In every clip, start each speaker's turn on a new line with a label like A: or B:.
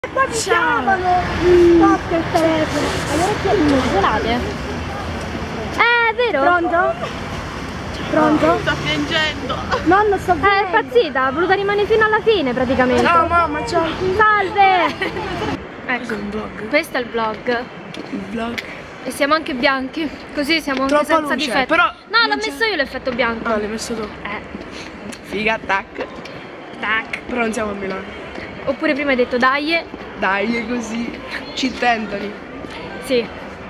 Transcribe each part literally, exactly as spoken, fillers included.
A: Qua mi chiamano! Stop il telefono! Ma le orecchie immaginate? Eh, è vero? Pronto? Pronto?
B: Sto piangendo!
A: Nonno, sto piangendo! Eh, è impazzita, ha voluto rimanere fino alla fine praticamente.
B: Ciao mamma, ciao!
A: Salve!
B: Ecco, un vlog.
A: Questo è il vlog.
B: Il vlog.
A: E siamo anche bianchi, così siamo anche
B: Troppa
A: senza
B: luce,
A: difetti.
B: però
A: no, l'ho messo io l'effetto bianco.
B: Ah, l'hai messo tu?
A: Eh.
B: Figa, tac.
A: Tac.
B: Però non siamo a Milano.
A: Oppure prima hai detto dai.
B: Dai, è così. Ci tentano.
A: Sì.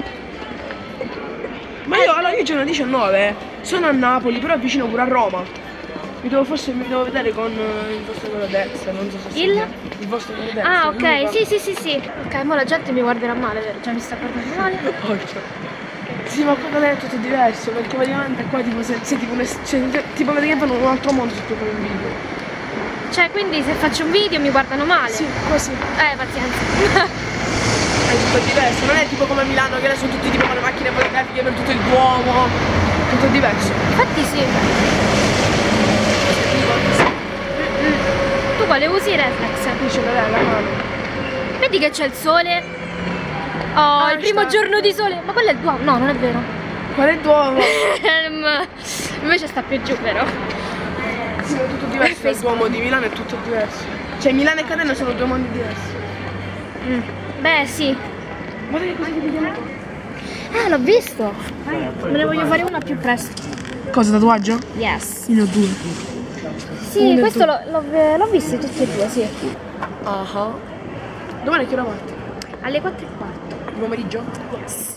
B: Ma io, allora, io giorno diciannove sono a Napoli, però vicino pure a Roma. Mi devo forse mi devo vedere con uh, il vostro quello destra, non so se
A: Il?
B: il vostro quello destra.
A: Ah, ok, sì, sì, sì, sì. Ok, mo la gente mi guarderà male, vero? Già mi sta guardando male.
B: Porca. Sì, ma qua da lei è tutto diverso, perché praticamente qua tipo se, se tipo, cioè, tipo praticamente un altro mondo se tu fai un video.
A: Cioè, quindi se faccio un video mi guardano male?
B: Sì, così.
A: Eh, pazienza.
B: È tutto diverso, non è tipo come a Milano che sono tutti tipo con le macchine fotografiche per tutto il Duomo. Tutto diverso.
A: Infatti sì. Tu quale usi reflex?
B: Qui ce l'hai la mano.
A: Vedi che c'è il sole? Oh,
B: Ah,
A: il primo
B: sta.
A: giorno di sole. Ma quello è il Duomo? No, non è vero.
B: Qual è il Duomo?
A: Invece sta più giù, vero?
B: Sì, è tutto diverso. Il Duomo di Milano è tutto diverso. Cioè Milano e Catania sono due mondi diversi.
A: Mm. Beh, sì.
B: Guarda che cosa ti vediamo.
A: Ah, l'ho visto. Me ne voglio fare una più presto.
B: Cosa, tatuaggio?
A: Yes.
B: Io ne ho due.
A: Sì,
B: Uno e
A: questo
B: due.
A: l'ho visto tutti e due, sì.
B: Ah uh-huh. Domani a che ora parti?
A: Alle quattro e quarto.
B: Il pomeriggio?
A: Yes.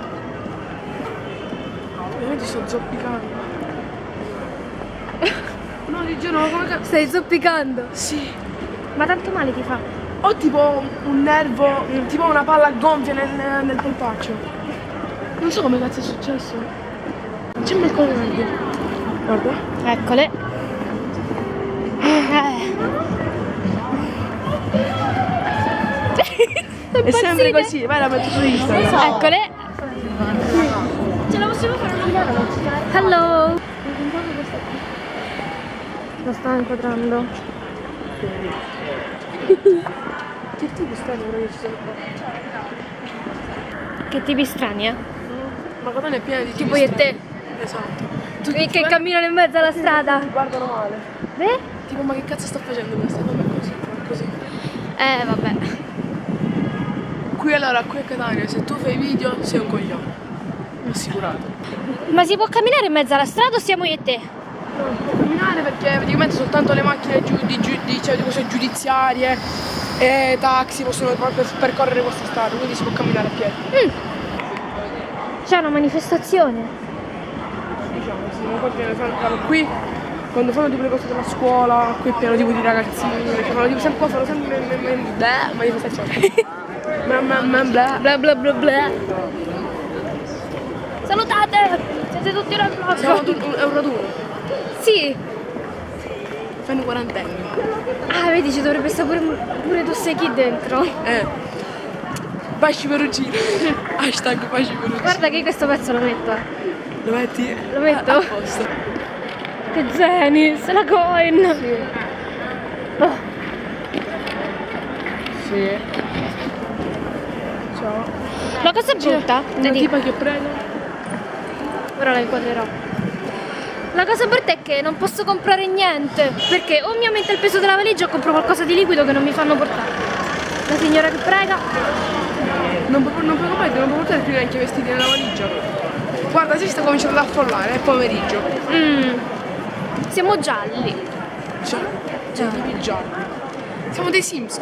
B: Ovviamente sto zoppicando. No, di giorno come cazzo?
A: Stai zoppicando?
B: Sì.
A: Ma tanto male ti fa?
B: Ho tipo un nervo, mm. tipo una palla gonfia nel, nel polpaccio. Non so come cazzo è successo. C'è un colore. Guarda.
A: Eccole. Eh.
B: È sempre così, vai la metto su Instagram.
A: Eccole. Ce la possiamo fare una gara? Hello. Lo sta inquadrando.
B: Che tipi strani però che ci sono qua?
A: Che tipi strani, eh?
B: Ma Catania è piena di tipi
A: Tipo io e te.
B: Esatto.
A: Tutti che camminano in mezzo alla strada.
B: Mi guardano male.
A: Beh?
B: Tipo ma che cazzo sta facendo questa? Vabbè così, così.
A: Eh, vabbè.
B: Qui allora, qui a Catania, se tu fai video sei un coglione. Assicurato.
A: Ma si può camminare in mezzo alla strada o siamo io e te?
B: Non può camminare perché praticamente soltanto le macchine giu di, giu di, cioè, di cose giudiziarie e taxi possono per percorrere questa strada, quindi si può camminare a piedi.
A: Mm. C'è una manifestazione.
B: Diciamo, sì, non poi fanno qui, quando fanno tipo le cose della scuola, qui è pieno tipo di ragazzini, che fanno tipo sempre, fanno sempre bla, manifestazioni. Bla bla bla bla.
A: Bla bla bla bla. Salutate! Siete tutti nel vlog.
B: Siamo tutti un euro duro.
A: Sì.
B: Fanno quarantenni.
A: Ah, vedi, ci dovrebbe stare pure, pure tu sei qui dentro.
B: Eh. Basci Perugino. Hashtag Basci Perugino.
A: Guarda che questo pezzo lo metto.
B: Lo metti?
A: Lo metto?
B: A posto.
A: Che Zenis, la coin.
B: Sì.
A: Oh.
B: Sì. Ciao.
A: La cosa è brutta,
B: Una
A: vedi?
B: tipa che prego.
A: Ora la inquadrerò. La cosa brutta è che non posso comprare niente, perché o mi aumenta il peso della valigia o compro qualcosa di liquido che non mi fanno portare. La signora che prega.
B: Non puoi, non puoi comprare, non puoi portare più neanche i vestiti nella valigia. Guarda, si sta cominciando ad affollare, è pomeriggio.
A: Mm. Siamo gialli.
B: Cioè, cioè, tipi gialli. Siamo dei Sims.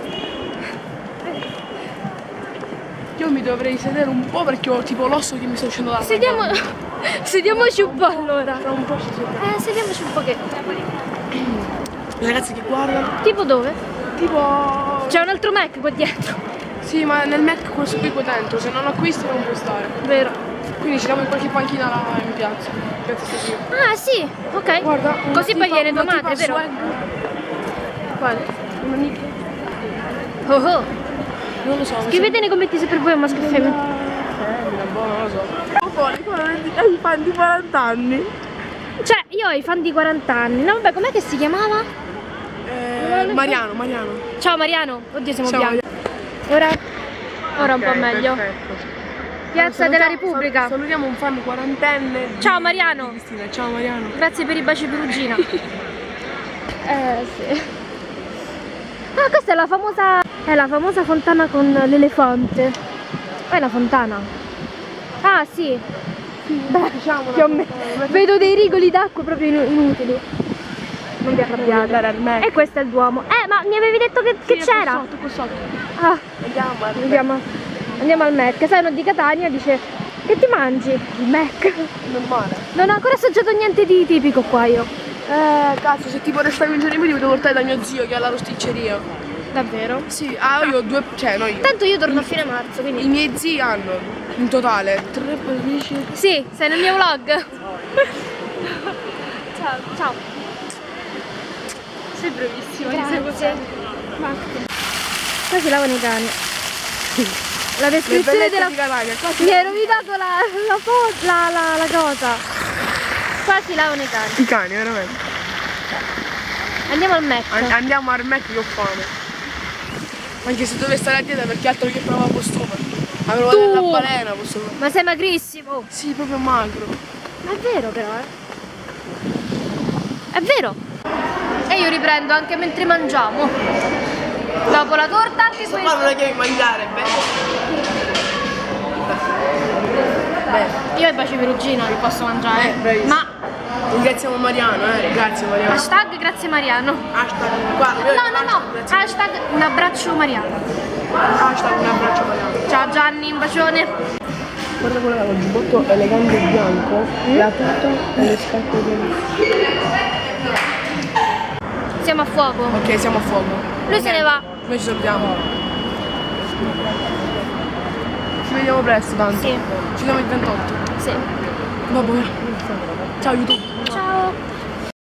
B: Io mi dovrei sedere un po' perché ho tipo l'osso che mi sta uscendo dalla
A: Sediamo... Sediamoci un po' allora.
B: Tra un po' ci sediamo.
A: Eh, sediamoci un pochetto.
B: Le ragazze che guardano.
A: Tipo dove?
B: Tipo...
A: C'è un altro Mac qua dietro.
B: Sì, ma nel Mac questo qui qua dentro, se non acquisti non puoi stare.
A: Vero.
B: Quindi ci diamo in qualche panchina là in piazza. Piazza Stasio.
A: Ah, sì, ok.
B: Guarda,
A: così poi viene tua madre, vero?
B: Swag.
A: Quale?
B: Una nicchia.
A: Oh oh.
B: Non lo so.
A: Scrivete nei commenti se per voi è maschio o femmina.
B: Femmina, boh, non lo so. Fuori, hai i fan di quaranta anni.
A: Cioè, io ho i fan di quaranta anni. No, vabbè, com'è che si chiamava?
B: Eh,
A: non-
B: Mariano, Mariano.
A: Ciao Mariano. Oddio, siamo
B: Ciao,
A: bianchi. Ora, ora un po'
B: Ok,
A: meglio.
B: perfetto.
A: Piazza
B: Salutiamo-
A: della Repubblica.
B: sal- Salutiamo un fan quarantenne. di-
A: Ciao Mariano.
B: di Cristina. Ciao Mariano.
A: Grazie per i baci perugina. Eh sì. Ah, questa è la famosa. È la famosa fontana con l'elefante. È la fontana. Ah sì. Beh,
B: Diciamo
A: più o meno. Vedo dei rigoli d'acqua proprio inu- inutili. Non vi arrabbiate.
B: andare al Mac.
A: E questo è il Duomo. Eh, ma mi avevi detto che, che c'era?
B: Sotto, qua sotto.
A: Ah,
B: Andiamo al Mac.
A: andiamo, andiamo al Mac. Sai, uno di Catania dice: che ti mangi? Il Mac.
B: Normale.
A: Non ho ancora assaggiato niente di tipico qua io.
B: Eh, cazzo, se tipo restavi in giorni ti devo portare da mio zio che ha la rosticceria.
A: Davvero?
B: Sì, ah, io ho due, cioè no io.
A: Tanto io torno a fine marzo,
B: I
A: quindi.
B: miei zii hanno in totale tre dieci.
A: Sì, sei nel mio vlog. Ciao, ciao.
B: Sei bravissima,
A: Grazie. Qua si lavano i cani. La descrizione della.
B: di Catania, qua si
A: Mi hai rovinato la, la, fo- la, la, la cosa. Qua si lavano i cani.
B: I cani, veramente.
A: Andiamo al Mac.
B: An- andiamo al Mac che ho fame. Anche se dove stare a dieta perché altro che prova costume. Avevo
A: Tu!
B: la balena, posso.
A: Ma sei magrissimo.
B: Sì, proprio magro.
A: È vero però, eh. È vero. E io riprendo anche mentre mangiamo. Dopo la torta anche
B: Ma
A: questo.
B: non la devi mangiare, beh. Beh,
A: Io ho i baci perugina che posso mangiare.
B: Eh, bravissimo.
A: Ma
B: ringraziamo Mariano, eh. Grazie Mariano.
A: hashtag grazie Mariano.
B: Hashtag, guarda, io-
A: No, no, no.
B: Grazie.
A: Hashtag un abbraccio Mariano.
B: Hashtag un abbraccio Mariano.
A: Ciao Gianni, un bacione.
B: Guarda quella con il giubbotto elegante bianco, la tuta e le scarpe bianche.
A: Siamo a fuoco.
B: Ok, siamo a fuoco.
A: Lui se ne va.
B: Noi ci salutiamo. Ci vediamo presto tanto.
A: Sì.
B: Ci vediamo il ventotto.
A: Sì.
B: Vabbè. Ciao YouTube.
A: Ciao.